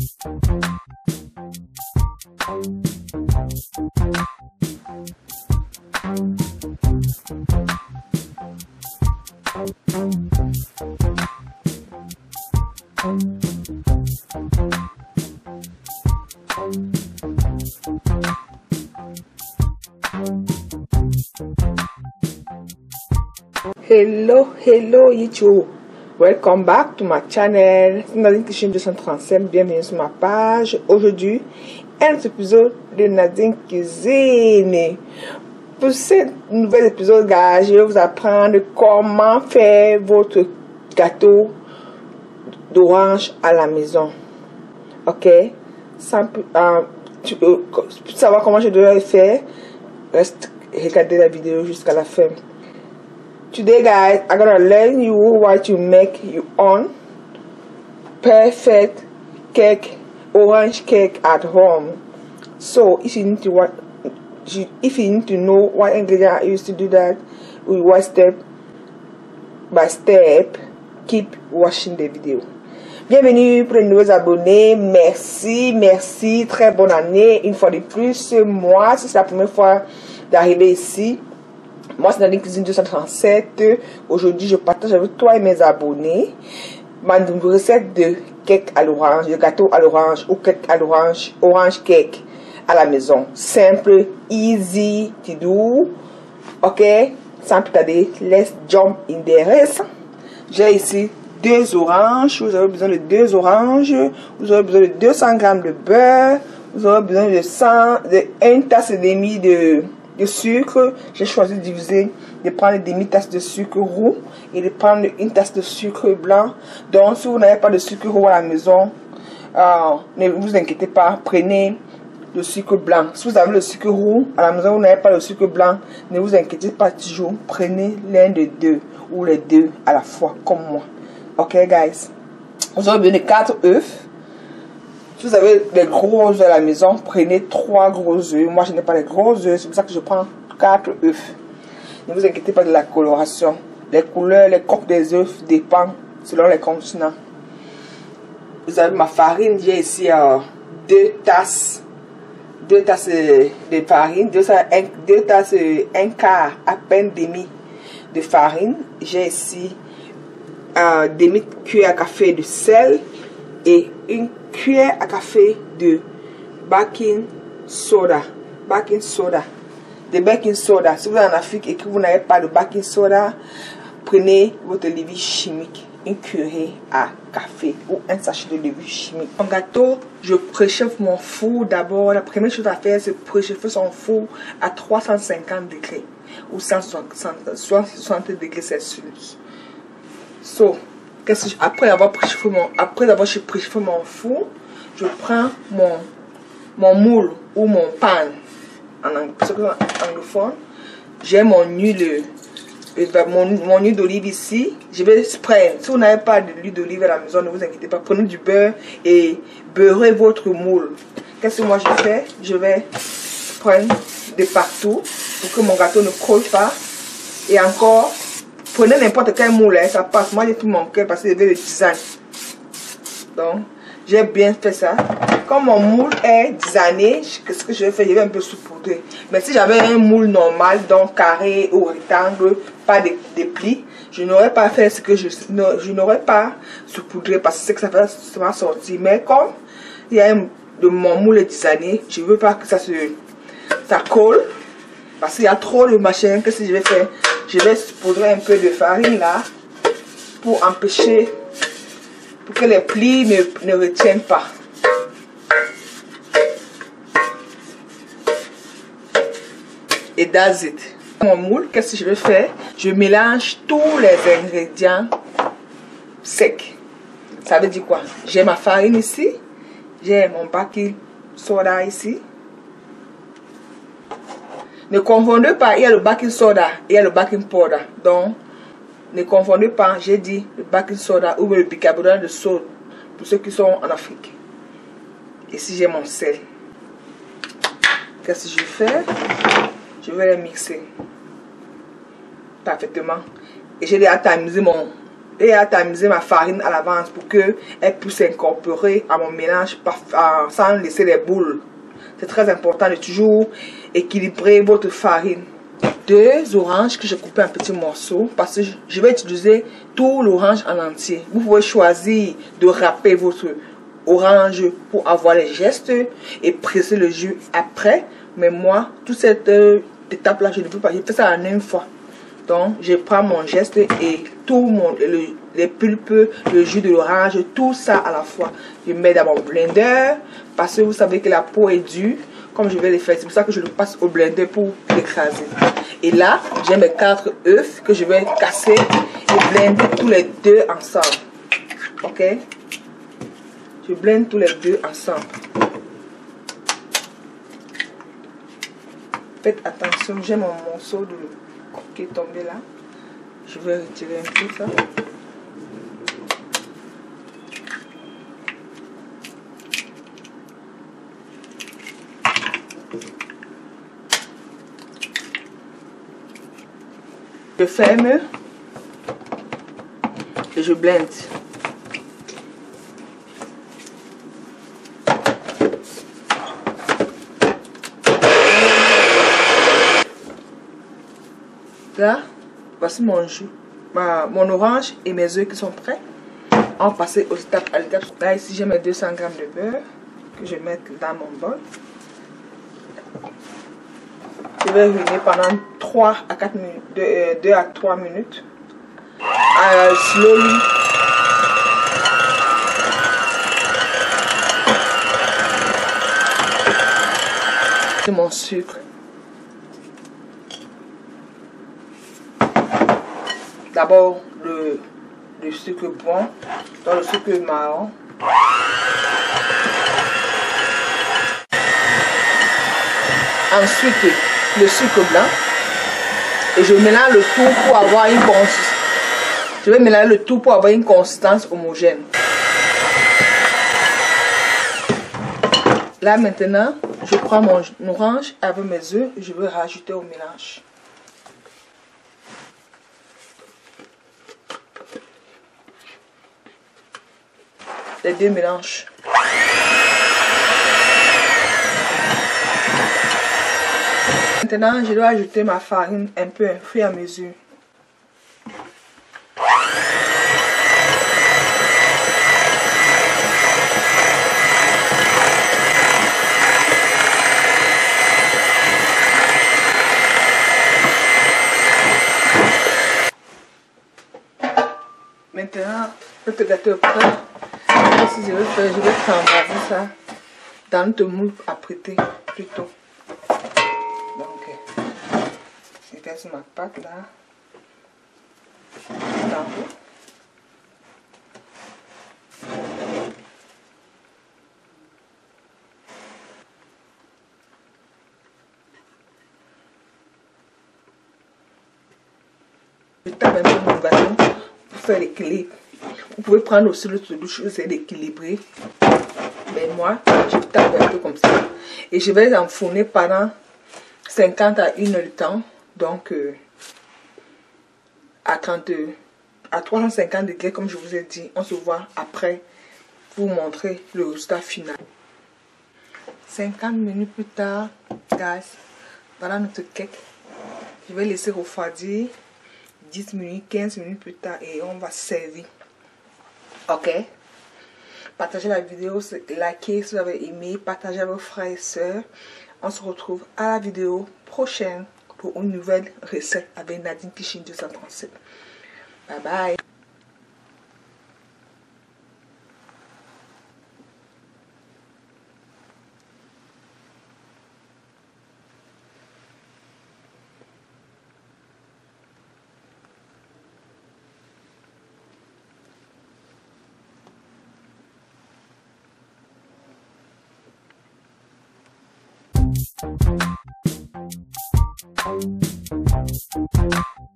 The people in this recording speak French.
Hello YouTube, welcome back to my channel. C'est Nadine Cuisine 237, bienvenue sur ma page. Aujourd'hui, un épisode de Nadine Cuisine. Pour ce nouvel épisode, guys, je vais vous apprendre comment faire votre gâteau d'orange à la maison. Ok, pour savoir comment je dois le faire, reste regarder la vidéo jusqu'à la fin. Today, guys, I'm gonna learn you how to make your own perfect cake, orange cake at home. So, if you need to know what ingredients I use to do that, we watch step by step. Keep watching the video. Bienvenue pour les nouveaux abonnés. Merci, très bonne année. Une fois de plus, moi, si c'est la première fois d'arriver ici. Moi, c'est Nadine Cuisine 237. Aujourd'hui, je partage avec toi et mes abonnés ma recette de cake à l'orange, de gâteau à l'orange ou cake à l'orange, orange cake à la maison. Simple, easy to do. Ok, sans plus tarder, let's jump in the race. J'ai ici 2 oranges. Vous avez besoin de 2 oranges. Vous avez besoin de 200 g de beurre. Vous aurez besoin de 1 tasse et demie de sucre. J'ai choisi de diviser, de prendre demi-tasse de sucre roux et de prendre une tasse de sucre blanc. Donc, si vous n'avez pas de sucre roux à la maison, ne vous inquiétez pas, prenez le sucre blanc. Si vous avez le sucre roux à la maison, vous n'avez pas le sucre blanc, ne vous inquiétez pas toujours, prenez l'un des deux ou les deux à la fois, comme moi. Ok, guys. Vous aurez besoin de 4 œufs. Si vous avez des gros œufs à la maison, prenez 3 gros œufs. Moi, je n'ai pas les gros œufs, c'est pour ça que je prends 4 œufs. Ne vous inquiétez pas de la coloration. Les couleurs, les coques des œufs dépendent selon les continents. Vous avez ma farine, j'ai ici 2 tasses. 2 tasses de farine, 2 tasses, un quart, à peine demi de farine. J'ai ici demi-cuillère à café de sel et une cuillère à café de baking soda. De baking soda. Si vous êtes en Afrique et que vous n'avez pas de baking soda, prenez votre levure chimique, une cuillère à café ou un sachet de levure chimique. En gâteau, je préchauffe mon four d'abord. La première chose à faire, c'est préchauffer son four à 350 degrés ou 160 degrés Celsius. So, après avoir préchauffé mon four, je prends mon moule ou mon pan en anglophone. J'ai mon huile d'olive ici. Je vais prendre, si vous n'avez pas d'huile d'olive à la maison, ne vous inquiétez pas, prenez du beurre et beurrez votre moule. Qu'est-ce que moi je fais? Je vais prendre de partout pour que mon gâteau ne colle pas. Et encore, prenez n'importe quel moule, ça passe. Moi, j'ai pris mon cœur parce que je vais le design. Donc, j'ai bien fait ça. Comme mon moule est designé, qu'est-ce que je vais faire? Je vais un peu saupoudrer. Mais si j'avais un moule normal, donc carré ou rectangle, pas de plis, je n'aurais pas fait ce que je n'aurais pas saupoudré parce que c'est que ça va sortir. Mais comme il y a mon moule est designé, je ne veux pas que ça colle. Parce qu'il y a trop de machin. Qu'est-ce que je vais faire? Je vais saupoudrer un peu de farine là pour empêcher, pour que les plis ne retiennent pas. Et that's it. Mon moule, qu'est-ce que je vais faire? Je mélange tous les ingrédients secs. Ça veut dire quoi? J'ai ma farine ici, j'ai mon baking soda ici. Ne confondez pas, il y a le baking soda et il y a le baking powder. Donc, ne confondez pas, j'ai dit le baking soda ou le bicarbonate de soude pour ceux qui sont en Afrique. Ici, j'ai mon sel. Qu'est-ce que je fais? Je vais les mixer parfaitement. Et j'ai déjà tamisé et à tamiser ma farine à l'avance pour qu'elle puisse s'incorporer à mon mélange sans laisser les boules. C'est très important de toujours équilibrer votre farine. 2 oranges que j'ai coupées en petits morceaux parce que je vais utiliser tout l'orange en entier. Vous pouvez choisir de râper votre orange pour avoir les gestes et presser le jus après. Mais moi, toute cette étape là, je ne peux pas. Je fais ça en une fois. Donc, je prends mon geste et tout les pulpes, le jus de l'orange, tout ça à la fois. Je mets dans mon blender parce que vous savez que la peau est dure. Comme je vais les faire, c'est pour ça que je le passe au blender pour l'écraser. Et là, j'ai mes 4 œufs que je vais casser et blender tous les 2 ensemble. Ok? Je blende tous les 2 ensemble. Faites attention, j'ai mon morceau de qui est tombé là. Je vais retirer un peu ça. Je ferme et je blende. Là, voici mon jus, mon orange et mes œufs qui sont prêts. On va passer aux étapes à l'étape. Là, ici, j'ai mes 200 g de beurre que je vais mettre dans mon bol. Je vais réunir pendant 3 à 4 minutes, 2 à 3 minutes. Slowly. C'est mon sucre. D'abord le sucre brun, dans le sucre marron. Ensuite, le sucre blanc. Et je mélange le tout pour avoir une consistance. Je vais mélanger le tout pour avoir une consistance homogène. Là maintenant, je prends mon orange avec mes œufs et je vais rajouter au mélange. Les 2 mélanges. Maintenant, je dois ajouter ma farine un peu au fur et à mesure. Maintenant, notre gâteau est prêt. Si je vais faire, je vais t'embraser ça dans notre moule à prêter plutôt. Donc, je vais sur ma pâte là. Je tape un peu mon gâteau pour faire l'équilibre. Vous pouvez prendre aussi le touche, essayer d'équilibrer. Mais moi, je tape un peu comme ça. Et je vais enfourner pendant 50 à 1 heure de temps. Donc, à 350 degrés, comme je vous ai dit. On se voit après pour vous montrer le résultat final. 50 minutes plus tard, guys, voilà notre cake. Je vais laisser refroidir 10 minutes, 15 minutes plus tard et on va servir. Ok, partagez la vidéo, likez si vous avez aimé, partagez à vos frères et sœurs. On se retrouve à la vidéo prochaine pour une nouvelle recette avec Nadine Kitchen 237. Bye bye. Thank you.